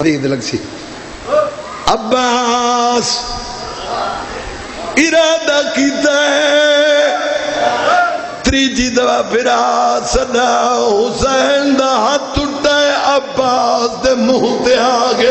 فرید لگ سی عباس ارادہ کیتا ہے تریجی دوا پھرا صدا حسین دا ہاتھ ٹوٹا ہے عباس دے منہ تے آگے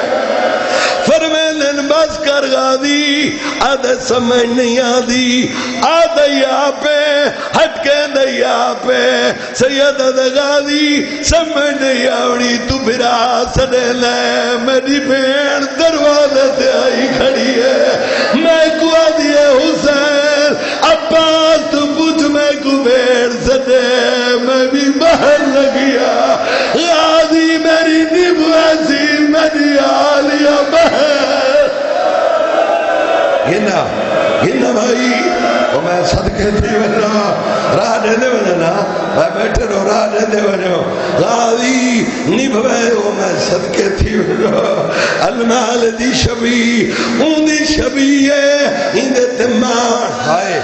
فرمین بس کر غازی آدھے سمجھ نہیں آدھی آدھے یہاں پہ ہٹ کے دیا پہ سید غازی سمجھ نہیں آوڑی تو پھرا سنے لے میری بین دروازے سے آئی کھڑی ہے میں کو آدھی ہے حسین عباس تو پوچھ میں کو بین سنے میں بھی باہر لگیا غازی میری نبویسی میری آلیہ بہر گنا بھائی وہ میں صدقے تھی بنا راہ دے دے بنا میں بیٹھے رہو راہ دے دے بنا غازی نبھوے وہ میں صدقے تھی بنا المال دی شبی اون دی شبی ہے ان دے تمان ہائے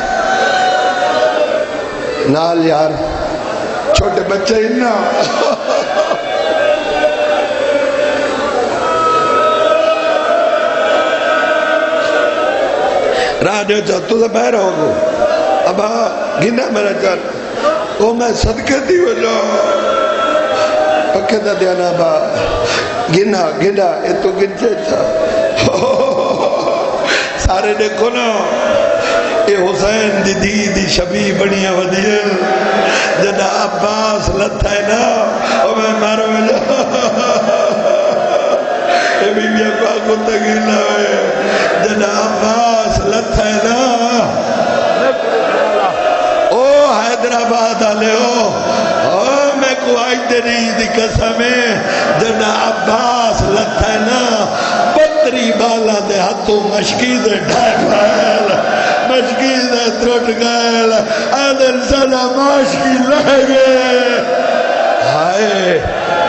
نال یار چھوٹے بچے انہا راہ دیو چاہ تو سے بہر ہوگو ابا گنا میرا چل او میں صدقے دی وجہ پکے دا دیانا ابا گنا اے تو گنچے چاہ سارے دیکھو نا اے حسین دی شبی بنیا ودیل جنا عباس لتھا ہے نا او میں مارو وجہ اے بی بی اکوا کو تگیلا ہے جنا عباس لتھا ہے نا او حیدرآباد آلے او میں کو آج تیری دی قسمیں جنا عباس لتھا ہے نا بطری بالا دے ہاتھوں مشکی دے ڈھائی پھیل مشکی دے ترٹ گئل آدھر سنا مشکی لگے ہائے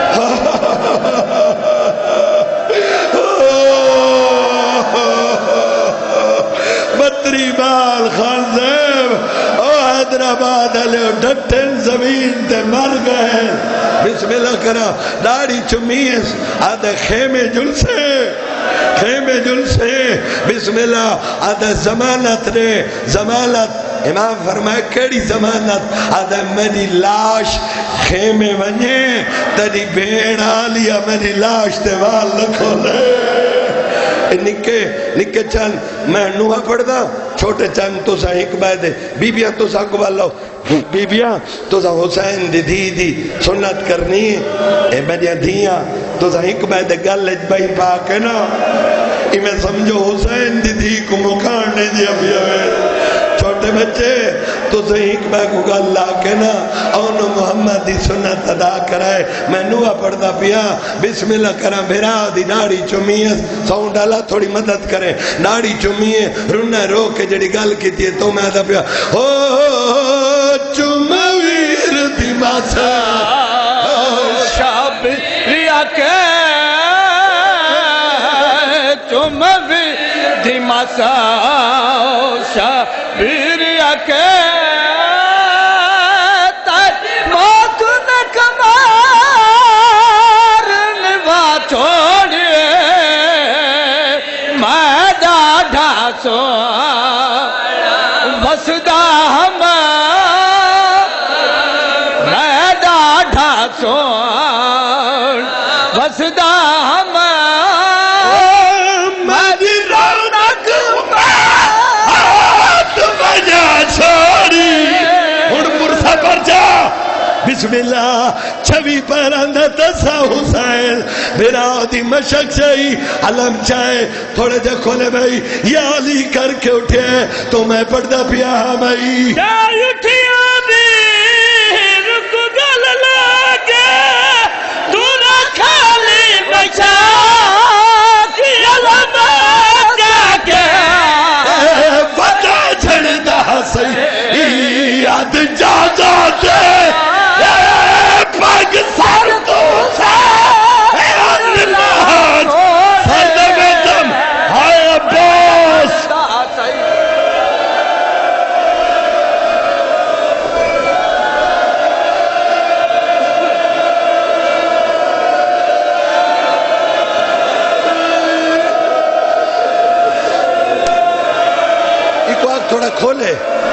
بطری بال خان زیب او حیدرآباد علیہ ڈٹن زمین تے مر گئے بسم اللہ کرا داڑی چمیس آدھے خیمے جلسے بسم اللہ آدھے زمانت رے زمانت امام فرمائے کیڑی زمانت آدھے میری لاش خیمے ونجے تیری بھیڑ آلیا میری لاش تے وال لکھو لے نکے چند میں نوہ پڑھ دا چھوٹے چند تو سا ایک بائے دے بیبیاں تو سا کو باللہ بیبیاں تو سا حسین دی سنت کرنی اے میڈیاں دھیاں تو سا ایک بائے دے گل اجبائی پاک ہے نا میں سمجھو حسین دی کو مکان نہیں دیا بھی چھوٹے بچے تو سے ایک بائے کو گل لا کے نا اون محمد دی سنت ادا کرائے میں نوہ پڑھدا پیا بسم اللہ کرا بھیرا دی ناڑی چمیے ساؤں ڈالا تھوڑی مدد کرے ناڑی چمیے رنہ رو کے جڑی گل کی تھی تو میں آدھا پیا چمویر دی ماسا شاب ریا کے چمویر دی ماسا شاب ریا کے وسدا ہم میں ڈاڈھا سون وسدا ہم میری رونق ہاتھ بجا چھوڑی اڑ مرسا پر جا بسم اللہ چھوی پر اندھا تسا حسین میرا دی مشک چاہی علم چاہے تھوڑے جا کھولے بھائی یا علی کر کے اٹھے تو میں پڑھدا پیا بھائی یا اٹھی آدھی رکو گل لگے دورا کھالی بچا کی علم جا کے وجہ جھڑ دا سی یاد جا جاتے پاک سر تو سے کھولے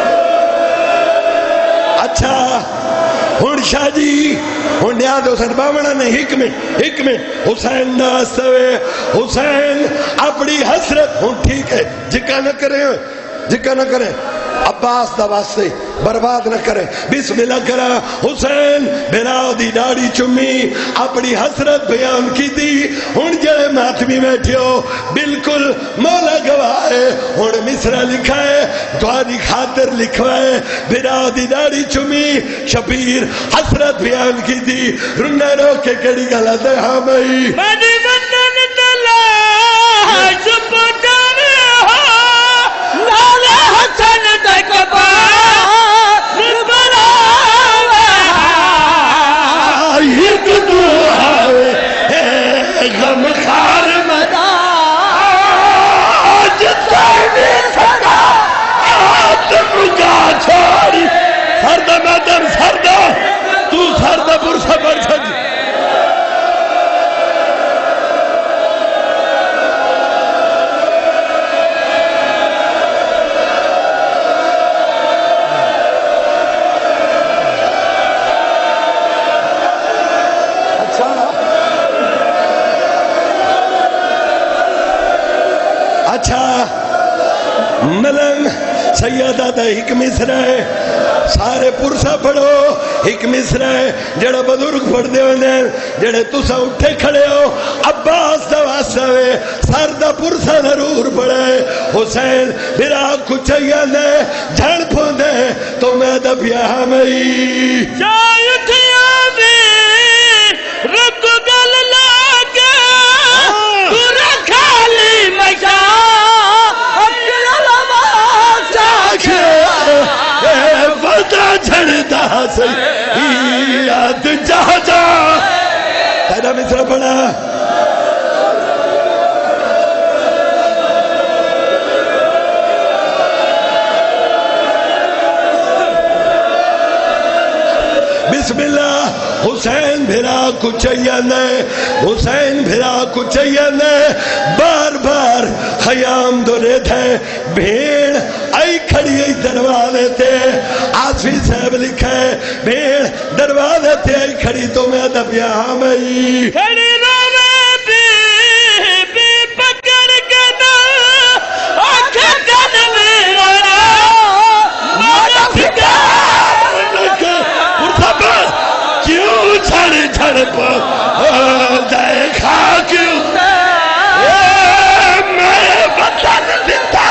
اچھا ہن شاہ جی ہن نیاد حسین باوڑا نے حکمیں حسین ناستوے حسین اپنی حسرت ہن ٹھیک ہے جکا نہ کریں عباس دا واسطے برباد نہ کرے بسم اللہ کرا حسین بھراؤ دی داڑھی چمی اپنی حسرت بیان کی دی ہن جڑے ماتمی بیٹھے ہو بالکل مولا گواہ ہن مصرع لکھا ہے تمہاری خاطر لکھوائے بھراؤ دی داڑھی چمی شبیر حسرت بیان کی دی رنہ رو کے کڑی گلا دے ہاں بھائی بڑی وطن تلا سپوٹا میں ہو لالا حسن تک پاس براوے ایک تو آوے غم خار مدا جتا نہیں سکا آتم کا چھوڑی سردہ میدم سردہ تو سردہ پرسہ پر چھج ملنگ سیدہ دا ایک مصرع ہے سارے پرسا پڑھو ایک مصرع ہے جڑا بزرگ پڑھ دے ہونے جڑے تسا اٹھے کھڑے ہو عباس دا واسوے سر دا پرسا ضرور پڑھے حسین بھرا کچھیا نے جھڑ پھوندے تو میں دا بیاہ مئی جائے اٹھیا میں رب کو گل لاگا پورا خالی مشاہ وردہ جھڑتا سی یاد جہاں جا تیرا مصرع پڑھا بسم اللہ حسین بھرا کچھیا نے بار بار خیام دورے تھے بھیڑ آئی کھڑی آئی دروازے تھے آسفی صاحب لکھے بھیڑ دروازے تھے آئی کھڑی تو میں دبیا میں کھڑی روے بی پکڑ کے نا آنکھیں کن میں رڑا مانا فکر کیوں جھڑ دیکھا کیوں میں وطن دیتا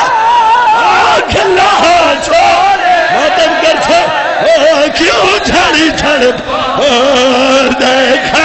کھلا چھوڑے ماتم کر چھوڑے کیوں جھڑ دیکھا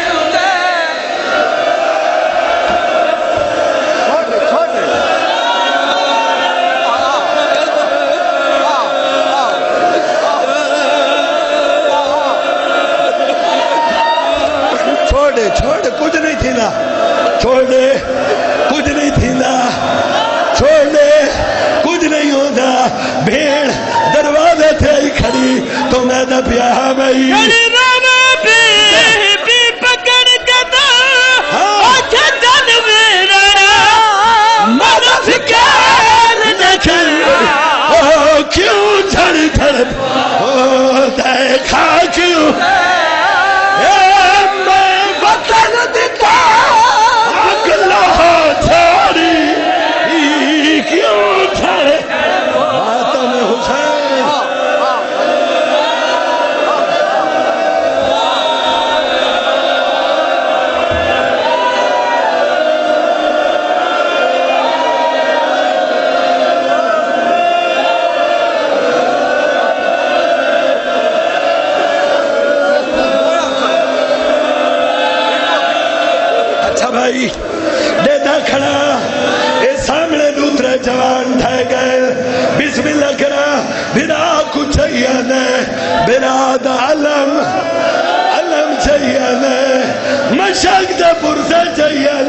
چھوڑے کچھ نہیں تھی نا چھوڑے کچھ نہیں تھی نا چھوڑے کچھ نہیں ہوتا بھیڑ دروازے تھے ہی کھڑی تو میں نہ بیاہ میں کھڑی روے بی پکڑ کے نا آنکھیں کن میں رڑا مانا فکر دیکھے کیوں جھڑ دیکھا کیوں دیدہ کھڑا اے سامنے دوسرے جوان ٹھائے گئے بسم اللہ کرا بھرا کچھیا نے بھرا دا علم چاہیا نے مشک دا پرسا چاہیا